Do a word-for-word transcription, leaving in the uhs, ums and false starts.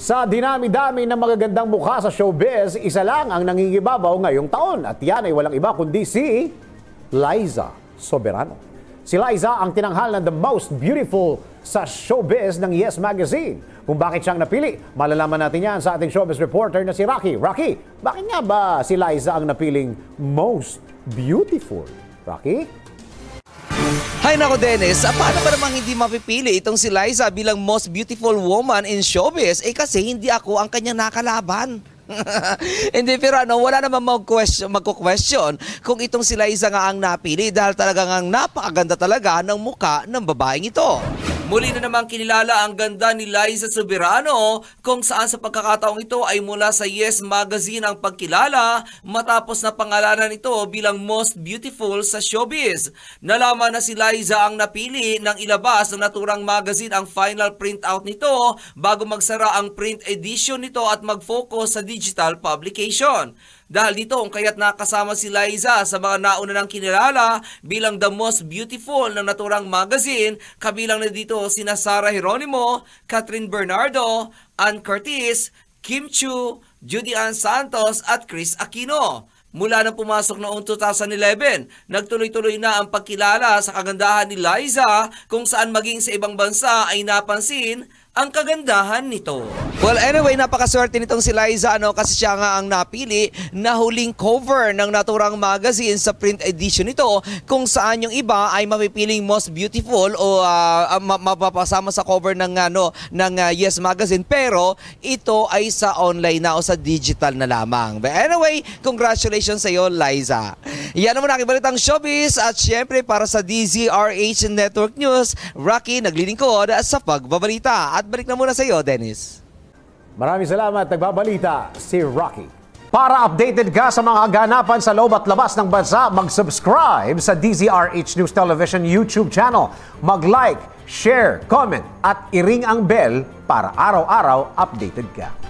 Sa dinami-dami ng magagandang mukha sa showbiz, isa lang ang nangingibabaw ngayong taon. At yan ay walang iba kundi si Liza Soberano. Si Liza ang tinanghal na the most beautiful sa showbiz ng Yes Magazine. Kung bakit siyang napili, malalaman natin yan sa ating showbiz reporter na si Rocky. Rocky, bakit nga ba si Liza ang napiling most beautiful? Rocky? Hay nako Dennis, paano ba namang hindi mapipili itong si Liza bilang most beautiful woman in showbiz? Eh kasi hindi ako ang kanyang nakalaban. Hindi, pero ano, wala naman mag-question, magko-question kung itong si Liza nga ang napili dahil talagang ang napakaganda talaga ng muka ng babaeng ito. Muli na namang kinilala ang ganda ni Liza Soberano kung saan sa pagkakataong ito ay mula sa Yes Magazine ang pagkilala matapos na pangalanan ito bilang most beautiful sa showbiz. Nalaman na si Liza ang napili ng ilabas ng naturang magazine ang final printout nito bago magsara ang print edition nito at mag-focus sa digital publication. Dahil dito kung kaya't nakasama si Liza sa mga nauna ng kinilala bilang the most beautiful ng naturang magazine, kabilang na dito sina Sarah Geronimo, Catherine Bernardo, Ann Curtis, Kim Chiu, Judy Ann Santos at Chris Aquino. Mula nang pumasok noong two thousand eleven, nagtuloy-tuloy na ang pagkilala sa kagandahan ni Liza kung saan maging sa ibang bansa ay napansin ang kagandahan nito. Well, anyway, napakaswerte nitong si Liza ano, kasi siya nga ang napili na huling cover ng naturang magazine sa print edition nito kung saan yung iba ay mapipiling most beautiful o uh, mapapasama sa cover ng, ano, ng uh, Yes Magazine, pero ito ay sa online na o sa digital na lamang. But anyway, congratulations sa iyo, Liza. Yan naman ang ibalitang showbiz at syempre para sa D Z R H Network News, Rocky naglilingkod sa pagbabalita. At balik na muna sa iyo, Dennis. Maraming salamat. Nagbabalita si Rocky. Para updated ka sa mga ganapan sa loob at labas ng bansa, mag-subscribe sa D Z R H News Television YouTube channel. Mag-like, share, comment at i-ring ang bell para araw-araw updated ka.